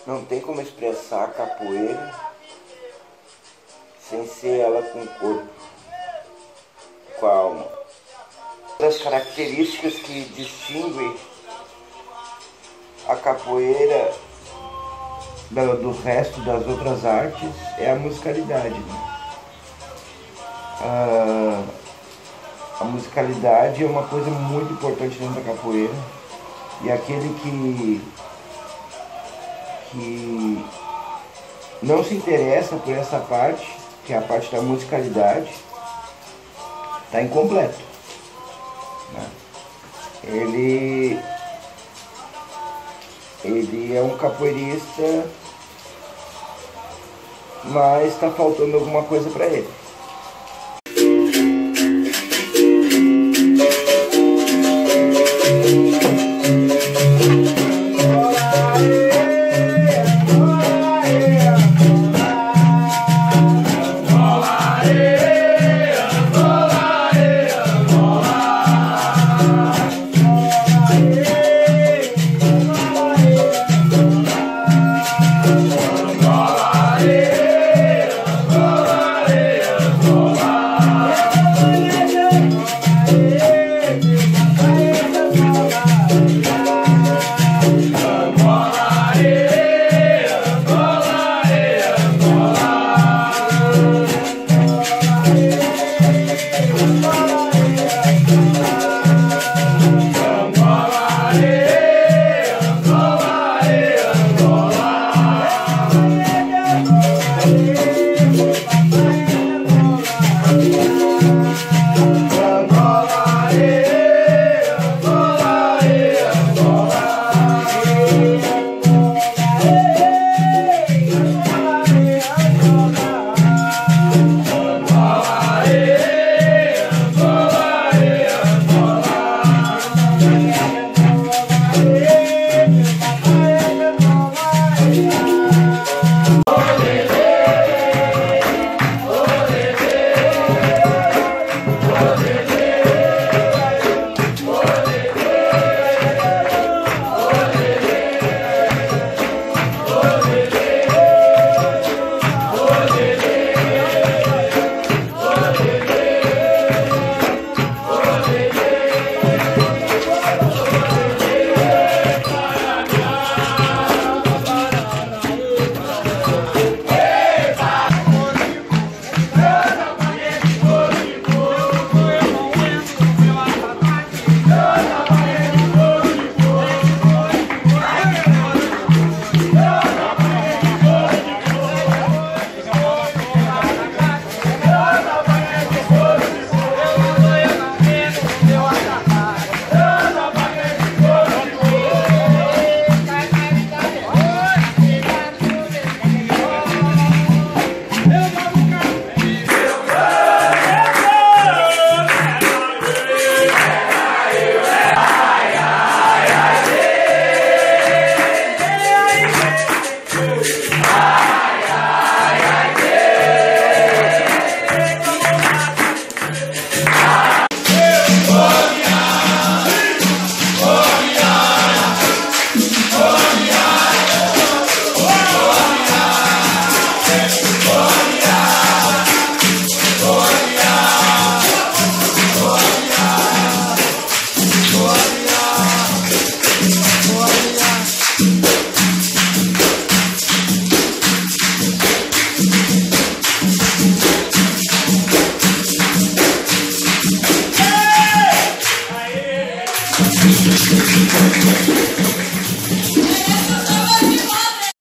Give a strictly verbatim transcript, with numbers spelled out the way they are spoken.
Não tem como expressar a capoeira sem ser ela com o corpo, com a alma. Das características que distinguem a capoeira do resto das outras artes é a musicalidade, né? A, a musicalidade é uma coisa muito importante dentro da capoeira, e aquele que, que não se interessa por essa parte, que é a parte da musicalidade, está incompleto, né? Ele, ele é um capoeirista, mas está faltando alguma coisa para ele. Hey!